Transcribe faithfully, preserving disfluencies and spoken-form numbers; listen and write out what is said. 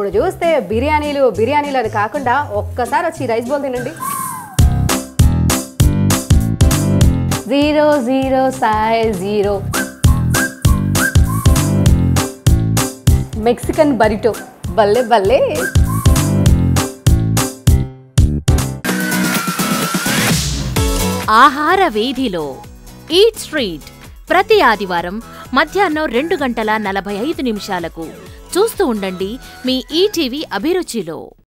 ఇప్పుడు చూస్తే బిర్యానీలు బిర్యానీలు అది కాకుండా ఒక్కసారి వచ్చి రైస్ బౌల్ తినండి. Zero zero size zero Mexican burrito బల్లే బల్లే. ఆహార వీధిలో ఈట్ స్ట్రీట్ ప్రతి ఆదివారం మధ్యాహ్నం రెండు గంటల నలభై ఐదు నిమిషాలకు చూస్తూ ఉండండి మీ ఈటీవీ అభిరుచిలో.